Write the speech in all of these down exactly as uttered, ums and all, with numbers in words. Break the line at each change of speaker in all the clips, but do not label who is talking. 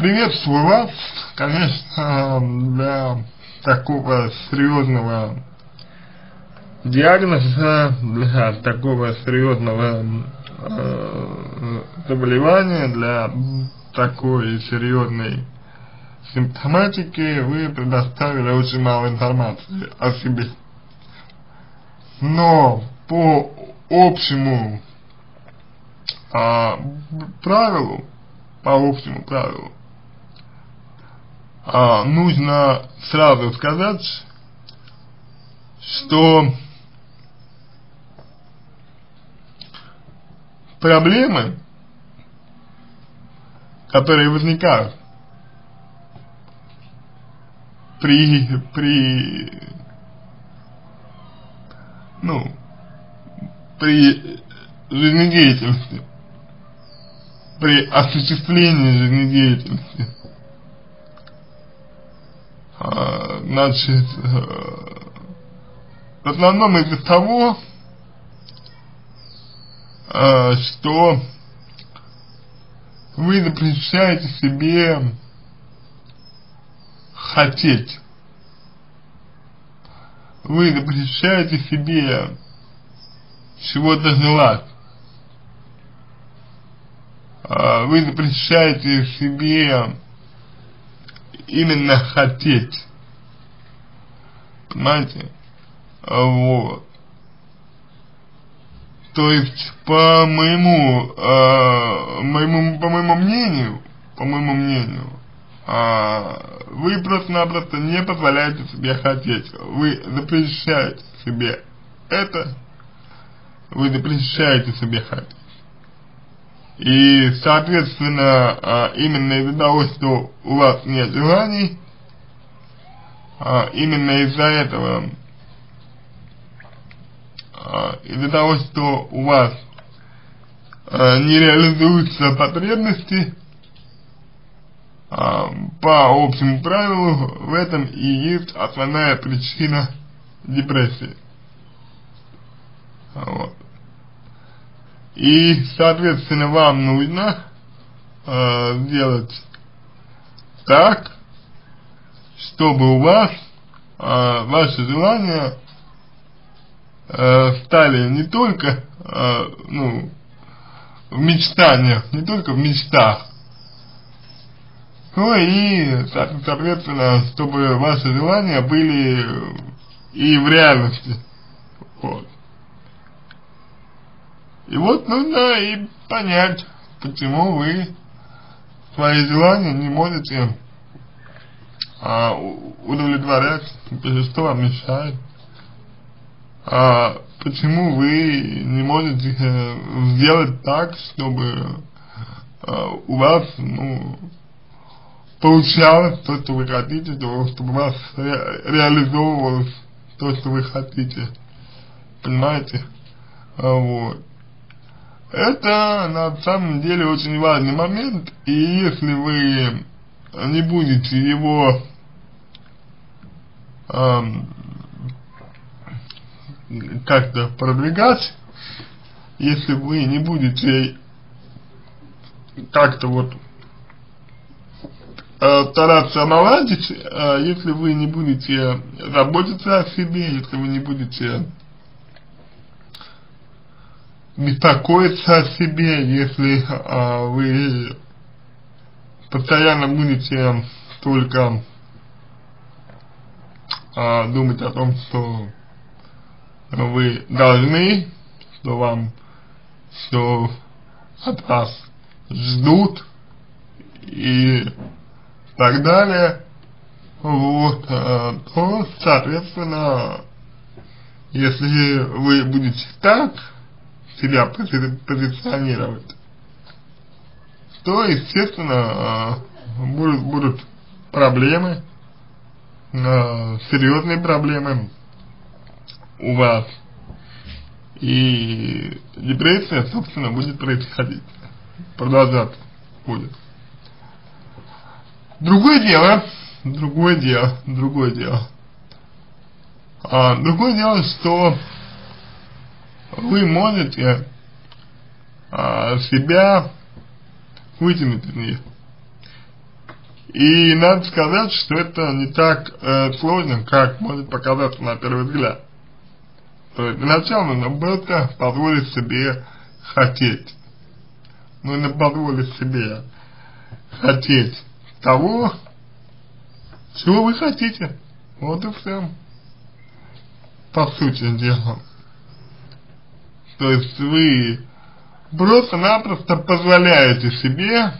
Приветствую вас, конечно, для такого серьезного диагноза, для такого серьезного э, заболевания, для такой серьезной симптоматики вы предоставили очень мало информации о себе. Но по общему а, правилу, по общему правилу, а, нужно сразу сказать, что проблемы, которые возникают при, при, ну, при жизнедеятельности, при осуществлении жизнедеятельности, а, значит, в основном из-за того, а, что вы запрещаете себе хотеть, вы запрещаете себе чего-то желать, а, вы запрещаете себе именно хотеть, понимаете, вот. То есть, по моему, э, моему, по моему мнению, по моему мнению, э, вы просто-напросто не позволяете себе хотеть, вы запрещаете себе это, вы запрещаете себе хотеть. И, соответственно, э, именно из-за того, что у вас нет желаний, э, именно из-за этого, из-за того, что у вас э, не реализуются потребности, э, по общему правилу, в этом и есть основная причина депрессии. Вот. И, соответственно, вам нужно э, сделать так, чтобы у вас э, ваши желания стали не только, э, ну, в мечтаниях, не только в мечтах, но и, соответственно, чтобы ваши желания были и в реальности. Вот. И вот нужно и понять, почему вы свои желания не можете а, удовлетворять, что вам мешает. А почему вы не можете э, сделать так, чтобы э, у вас, ну, получалось то, что вы хотите, то, чтобы у вас ре реализовывалось то, что вы хотите, понимаете? А, вот. Это на самом деле очень важный момент, и если вы не будете его э, как-то продвигать, если вы не будете как-то вот э, стараться наладить, э, если вы не будете заботиться о себе, если вы не будете беспокоиться о себе, если э, вы постоянно будете только э, думать о том, что вы должны, что вам, что от вас ждут и так далее, вот, то, соответственно, если вы будете так себя позиционировать, то, естественно, будут, будут проблемы, серьезные проблемы у вас, и депрессия, собственно, будет происходить, продолжаться будет. Другое дело, другое дело, другое дело, а, другое дело, что вы можете а, себя вытянуть из нее. И надо сказать, что это не так э, сложно, как может показаться на первый взгляд. То есть для начала нужно просто позволить себе хотеть. Нужно позволить себе хотеть того, чего вы хотите. Вот и все. По сути дела. То есть вы просто-напросто позволяете себе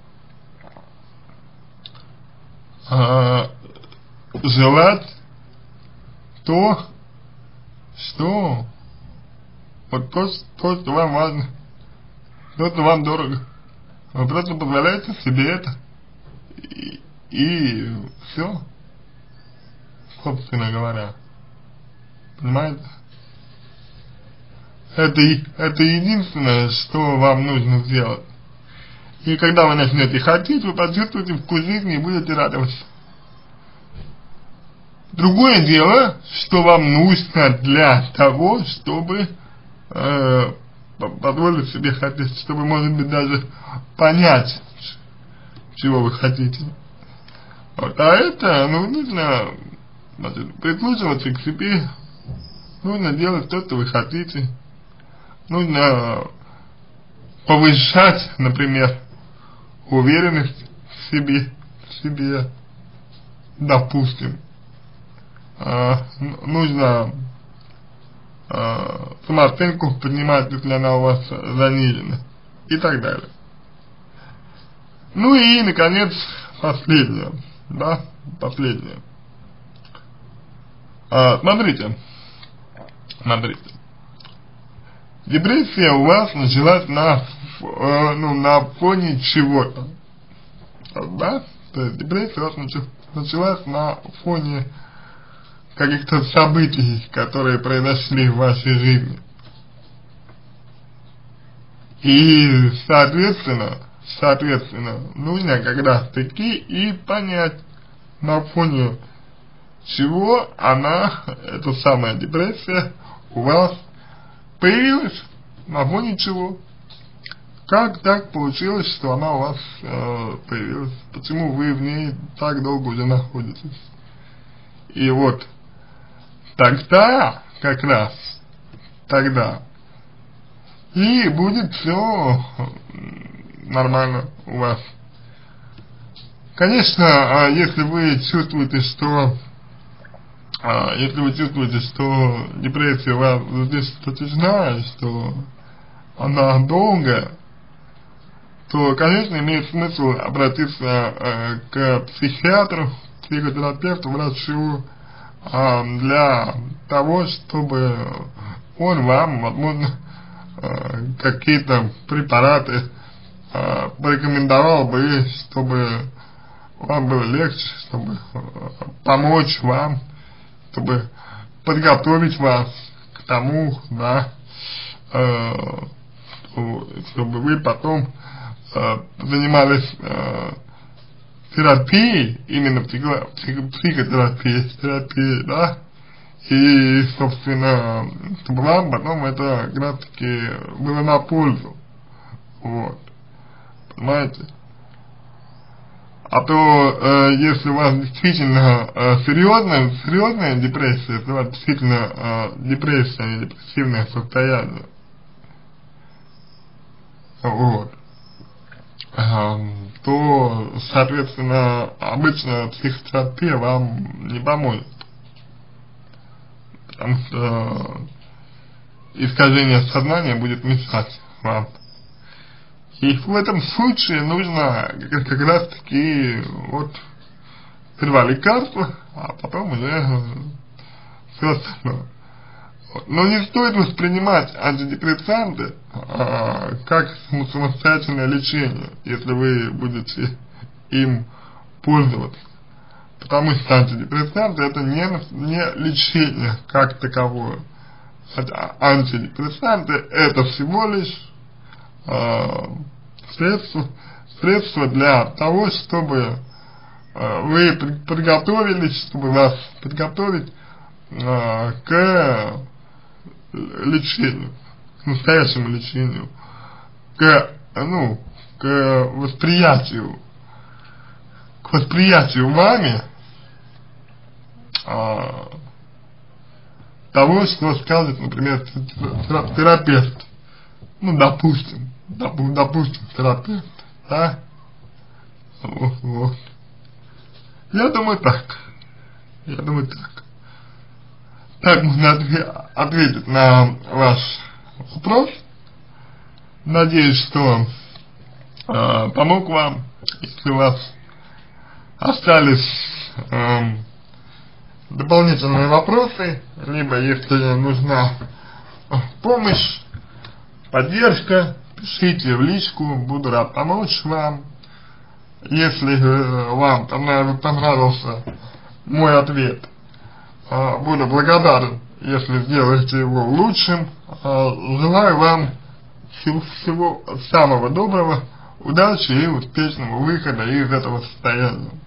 э, желать то, что вот то, то, что вам важно, то, что вам дорого. Вы просто позволяете себе это. И, и все. Собственно говоря. Понимаете? Это, это единственное, что вам нужно сделать. И когда вы начнете хотеть, вы почувствуете вкус жизни и будете радоваться. Другое дело, что вам нужно для того, чтобы э, позволить себе хотеть, чтобы, может быть, даже понять, чего вы хотите. Вот. А это, ну, нужно, значит, прислушиваться к себе, нужно делать то, что вы хотите, нужно повышать, например, уверенность в себе, в себе, допустим. Uh, нужно uh, самооценку поднимать, если она у вас занижена, и так далее. Ну и, наконец, последнее, да, последнее. Uh, смотрите, смотрите, депрессия у вас началась на, uh, ну, на фоне чего-то, да, то есть депрессия у вас началась на фоне каких-то событий, которые произошли в вашей жизни. И, соответственно, соответственно, нужно как раз таки и понять, на фоне чего она, эта самая депрессия, у вас появилась, на фоне чего. Как так получилось, что она у вас э, появилась, почему вы в ней так долго уже находитесь. И вот, тогда, как раз, тогда, и будет все нормально у вас. Конечно, если вы чувствуете, что, если вы чувствуете, что депрессия у вас здесь протяжная, что она долгая, то, конечно, имеет смысл обратиться к психиатру, психотерапевту, врачу, для того, чтобы он вам, возможно, какие-то препараты порекомендовал бы, чтобы вам было легче, чтобы помочь вам, чтобы подготовить вас к тому, да, чтобы вы потом занимались терапией, именно психо, психо, психотерапией, терапией, да, и, собственно, чтобы вам потом это как раз таки было на пользу, вот, понимаете? А то, э, если у вас действительно э, серьезная, серьезная депрессия, если у вас действительно э, депрессия, а не депрессивное состояние, вот, то, соответственно, обычная психотерапия вам не поможет, потому что искажение сознания будет мешать вам. И в этом случае нужно как, как раз таки вот сперва лекарства, а потом уже все остальное. Вот. Но не стоит воспринимать антидепрессанты а, как самостоятельное лечение, если вы будете им пользоваться. Потому что антидепрессанты это не, не лечение как таковое. Хотя антидепрессанты это всего лишь а, средство, средство для того, чтобы а, вы подготовились, чтобы вас подготовить а, к лечению, к настоящему лечению, к, ну, к восприятию, к восприятию вами а, того, что скажет, например, терапевт. Ну, допустим, допу допустим, терапевт, да? Вот, вот. Я думаю так. Я думаю так. Так можно ответить на ваш вопрос. Надеюсь, что э, помог вам. Если у вас остались э, дополнительные вопросы, либо если нужна помощь, поддержка, пишите в личку, буду рад помочь вам. Если э, вам понравился мой ответ, э, буду благодарен, если сделаете его лучшим. Э, желаю вам всего, всего самого доброго, удачи и успешного выхода из этого состояния.